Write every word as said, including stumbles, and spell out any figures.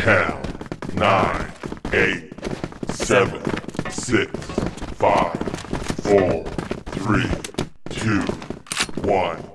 ten, nine, eight, seven, six, five, four, three, two, one.